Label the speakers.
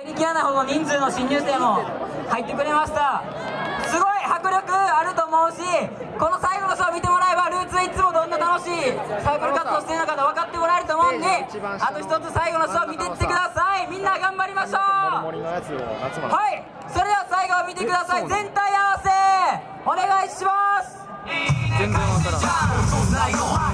Speaker 1: 入りきらないほどの人数の新入生も入ってくれました。すごい迫力あると思うし、この最後のショー見てもらえばルーツはいつもどんな楽しいサークル活動してるのか分かってもらえると思うんで、あと一つ最後のショー見てってください。みんな頑張りましょう。はい、それでは最後を見てください。全体合わせお願いします。
Speaker 2: 全然わからん。